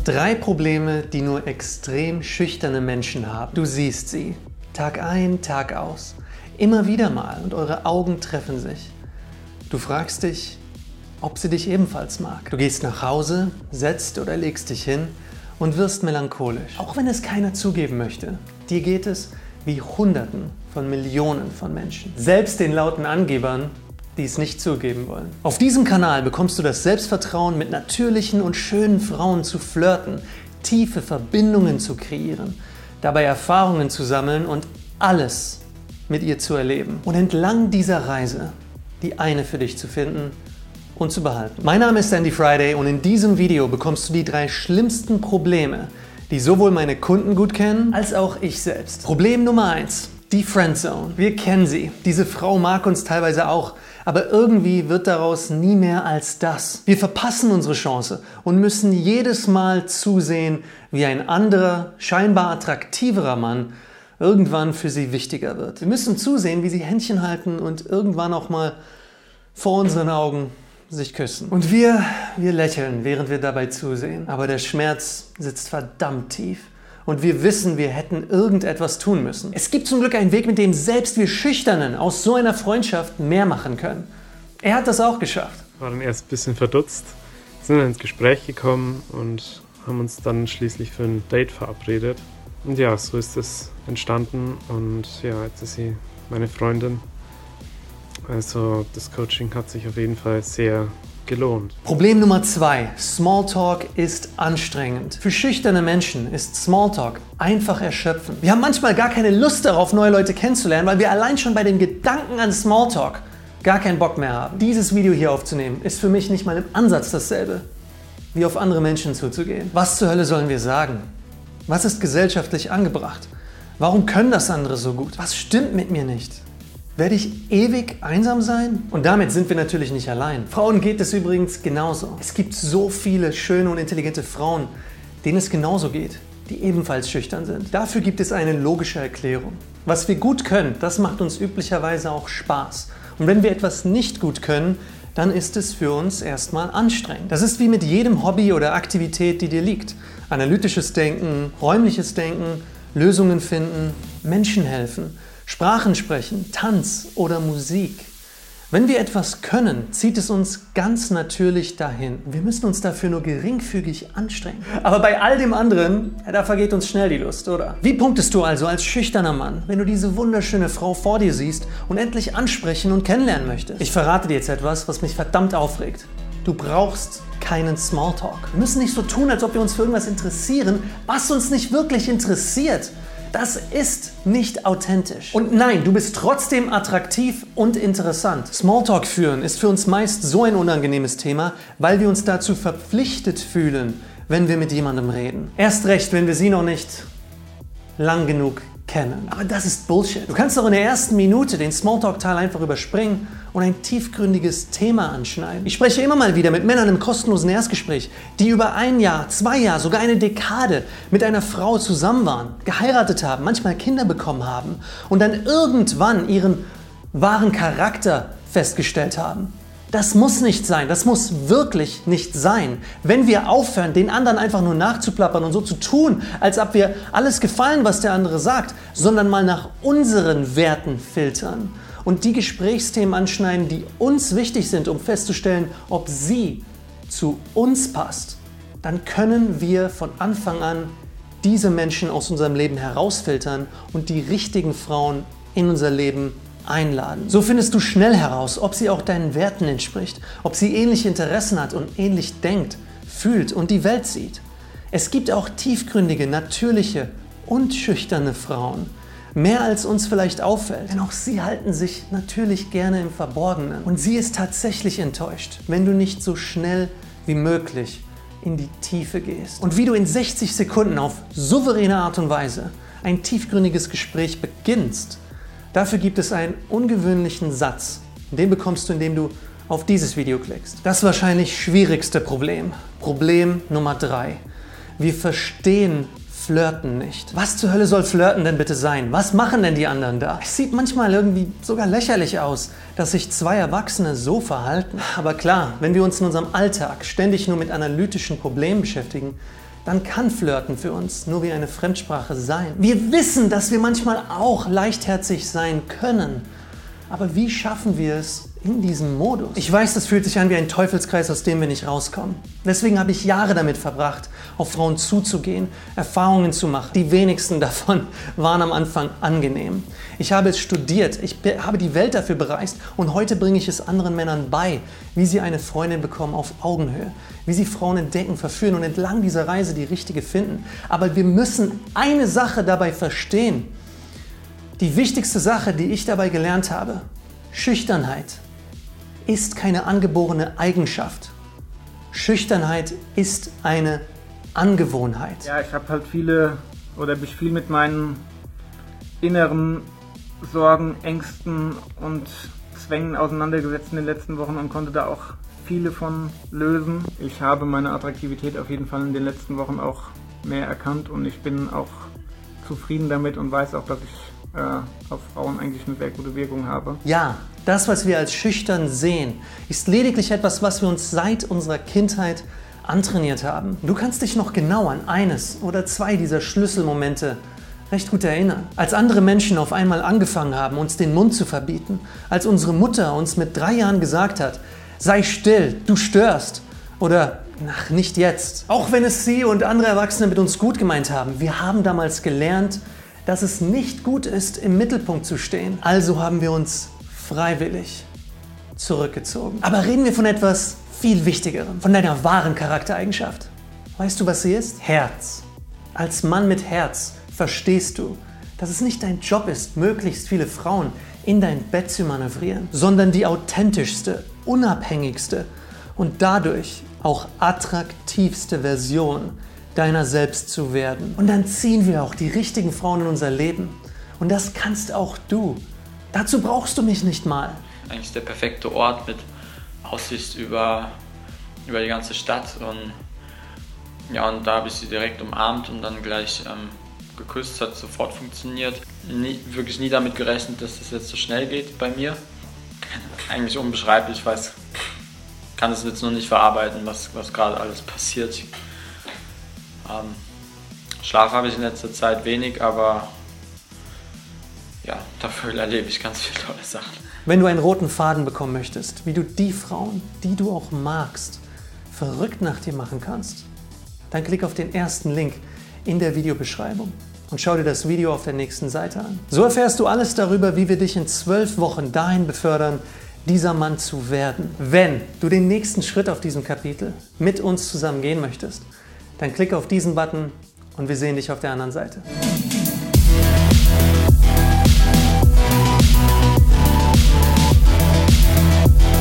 3 Probleme, die nur extrem schüchterne Menschen haben. Du siehst sie, Tag ein, Tag aus, immer wieder mal und eure Augen treffen sich. Du fragst dich, ob sie dich ebenfalls mag. Du gehst nach Hause, setzt oder legst dich hin und wirst melancholisch. Auch wenn es keiner zugeben möchte, dir geht es wie Hunderten von Millionen von Menschen. Selbst den lauten Angebern, die es nicht zugeben wollen. Auf diesem Kanal bekommst du das Selbstvertrauen, mit natürlichen und schönen Frauen zu flirten, tiefe Verbindungen zu kreieren, dabei Erfahrungen zu sammeln und alles mit ihr zu erleben. Und entlang dieser Reise die eine für dich zu finden und zu behalten. Mein Name ist Andy Friday und in diesem Video bekommst du die 3 schlimmsten Probleme, die sowohl meine Kunden gut kennen, als auch ich selbst. Problem Nummer 1. Die Friendzone. Wir kennen sie. Diese Frau mag uns teilweise auch, aber irgendwie wird daraus nie mehr als das. Wir verpassen unsere Chance und müssen jedes Mal zusehen, wie ein anderer, scheinbar attraktiverer Mann irgendwann für sie wichtiger wird. Wir müssen zusehen, wie sie Händchen halten und irgendwann auch mal vor unseren Augen sich küssen. Und wir lächeln, während wir dabei zusehen. Aber der Schmerz sitzt verdammt tief. Und wir wissen, wir hätten irgendetwas tun müssen. Es gibt zum Glück einen Weg, mit dem selbst wir Schüchternen aus so einer Freundschaft mehr machen können. Er hat das auch geschafft. War dann erst ein bisschen verdutzt, sind dann ins Gespräch gekommen und haben uns dann schließlich für ein Date verabredet. Und ja, so ist es entstanden und ja, jetzt ist sie meine Freundin. Also das Coaching hat sich auf jeden Fall sehr gelohnt. Problem Nummer 2. Smalltalk ist anstrengend. Für schüchterne Menschen ist Smalltalk einfach erschöpfend. Wir haben manchmal gar keine Lust darauf, neue Leute kennenzulernen, weil wir allein schon bei dem Gedanken an Smalltalk gar keinen Bock mehr haben. Dieses Video hier aufzunehmen, ist für mich nicht mal im Ansatz dasselbe, wie auf andere Menschen zuzugehen. Was zur Hölle sollen wir sagen? Was ist gesellschaftlich angebracht? Warum können das andere so gut? Was stimmt mit mir nicht? Werde ich ewig einsam sein? Und damit sind wir natürlich nicht allein. Frauen geht es übrigens genauso. Es gibt so viele schöne und intelligente Frauen, denen es genauso geht, die ebenfalls schüchtern sind. Dafür gibt es eine logische Erklärung. Was wir gut können, das macht uns üblicherweise auch Spaß. Und wenn wir etwas nicht gut können, dann ist es für uns erstmal anstrengend. Das ist wie mit jedem Hobby oder Aktivität, die dir liegt. Analytisches Denken, räumliches Denken, Lösungen finden, Menschen helfen, Sprachen sprechen, Tanz oder Musik. Wenn wir etwas können, zieht es uns ganz natürlich dahin. Wir müssen uns dafür nur geringfügig anstrengen. Aber bei all dem anderen, da vergeht uns schnell die Lust, oder? Wie punktest du also als schüchterner Mann, wenn du diese wunderschöne Frau vor dir siehst und endlich ansprechen und kennenlernen möchtest? Ich verrate dir jetzt etwas, was mich verdammt aufregt. Du brauchst keinen Smalltalk. Wir müssen nicht so tun, als ob wir uns für irgendwas interessieren, was uns nicht wirklich interessiert. Das ist nicht authentisch. Und nein, du bist trotzdem attraktiv und interessant. Smalltalk führen ist für uns meist so ein unangenehmes Thema, weil wir uns dazu verpflichtet fühlen, wenn wir mit jemandem reden. Erst recht, wenn wir sie noch nicht lang genug kennen. Aber das ist Bullshit. Du kannst doch in der ersten Minute den Smalltalk-Teil einfach überspringen und ein tiefgründiges Thema anschneiden. Ich spreche immer mal wieder mit Männern im kostenlosen Erstgespräch, die über 1 Jahr, 2 Jahre, sogar eine Dekade mit einer Frau zusammen waren, geheiratet haben, manchmal Kinder bekommen haben und dann irgendwann ihren wahren Charakter festgestellt haben. Das muss nicht sein, das muss wirklich nicht sein. Wenn wir aufhören, den anderen einfach nur nachzuplappern und so zu tun, als ob wir alles gefallen, was der andere sagt, sondern mal nach unseren Werten filtern und die Gesprächsthemen anschneiden, die uns wichtig sind, um festzustellen, ob sie zu uns passt, dann können wir von Anfang an diese Menschen aus unserem Leben herausfiltern und die richtigen Frauen in unser Leben einladen. So findest du schnell heraus, ob sie auch deinen Werten entspricht, ob sie ähnliche Interessen hat und ähnlich denkt, fühlt und die Welt sieht. Es gibt auch tiefgründige, natürliche und schüchterne Frauen. Mehr als uns vielleicht auffällt, denn auch sie halten sich natürlich gerne im Verborgenen. Und sie ist tatsächlich enttäuscht, wenn du nicht so schnell wie möglich in die Tiefe gehst. Und wie du in 60 Sekunden auf souveräne Art und Weise ein tiefgründiges Gespräch beginnst, dafür gibt es einen ungewöhnlichen Satz. Den bekommst du, indem du auf dieses Video klickst. Das wahrscheinlich schwierigste Problem. Problem Nummer 3. Wir verstehen Flirten nicht. Was zur Hölle soll Flirten denn bitte sein? Was machen denn die anderen da? Es sieht manchmal irgendwie sogar lächerlich aus, dass sich 2 Erwachsene so verhalten. Aber klar, wenn wir uns in unserem Alltag ständig nur mit analytischen Problemen beschäftigen, dann kann Flirten für uns nur wie eine Fremdsprache sein. Wir wissen, dass wir manchmal auch leichtherzig sein können. Aber wie schaffen wir es in diesem Modus? Ich weiß, das fühlt sich an wie ein Teufelskreis, aus dem wir nicht rauskommen. Deswegen habe ich Jahre damit verbracht, auf Frauen zuzugehen, Erfahrungen zu machen. Die wenigsten davon waren am Anfang angenehm. Ich habe es studiert, ich habe die Welt dafür bereist und heute bringe ich es anderen Männern bei, wie sie eine Freundin bekommen auf Augenhöhe, wie sie Frauen entdecken, verführen und entlang dieser Reise die richtige finden. Aber wir müssen eine Sache dabei verstehen. Die wichtigste Sache, die ich dabei gelernt habe: Schüchternheit ist keine angeborene Eigenschaft. Schüchternheit ist eine Angewohnheit. Ja, ich habe halt mich viel mit meinen inneren Sorgen, Ängsten und Zwängen auseinandergesetzt in den letzten Wochen und konnte da auch viele von lösen. Ich habe meine Attraktivität auf jeden Fall in den letzten Wochen auch mehr erkannt und ich bin auch zufrieden damit und weiß auch, dass ich auf Frauen eigentlich eine sehr gute Wirkung habe. Ja, das, was wir als schüchtern sehen, ist lediglich etwas, was wir uns seit unserer Kindheit antrainiert haben. Du kannst dich noch genau an eines oder zwei dieser Schlüsselmomente recht gut erinnern. Als andere Menschen auf einmal angefangen haben, uns den Mund zu verbieten, als unsere Mutter uns mit 3 Jahren gesagt hat: sei still, du störst, oder ach, nicht jetzt. Auch wenn es sie und andere Erwachsene mit uns gut gemeint haben, wir haben damals gelernt, dass es nicht gut ist, im Mittelpunkt zu stehen. Also haben wir uns freiwillig zurückgezogen. Aber reden wir von etwas viel Wichtigerem, von deiner wahren Charaktereigenschaft. Weißt du, was sie ist? Herz. Als Mann mit Herz verstehst du, dass es nicht dein Job ist, möglichst viele Frauen in dein Bett zu manövrieren, sondern die authentischste, unabhängigste und dadurch auch attraktivste Version deiner selbst zu werden. Und dann ziehen wir auch die richtigen Frauen in unser Leben. Und das kannst auch du. Dazu brauchst du mich nicht mal. Eigentlich der perfekte Ort mit Aussicht über die ganze Stadt. Und da habe ich sie direkt umarmt und dann gleich geküsst. Hat sofort funktioniert. Wirklich nie damit gerechnet, dass das jetzt so schnell geht bei mir. Eigentlich unbeschreiblich. Ich kann es jetzt noch nicht verarbeiten, was gerade alles passiert. Schlaf habe ich in letzter Zeit wenig, aber ja, dafür erlebe ich ganz viele tolle Sachen. Wenn du einen roten Faden bekommen möchtest, wie du die Frauen, die du auch magst, verrückt nach dir machen kannst, dann klick auf den ersten Link in der Videobeschreibung und schau dir das Video auf der nächsten Seite an. So erfährst du alles darüber, wie wir dich in 12 Wochen dahin befördern, dieser Mann zu werden. Wenn du den nächsten Schritt auf diesem Kapitel mit uns zusammen gehen möchtest, dann klick auf diesen Button und wir sehen dich auf der anderen Seite.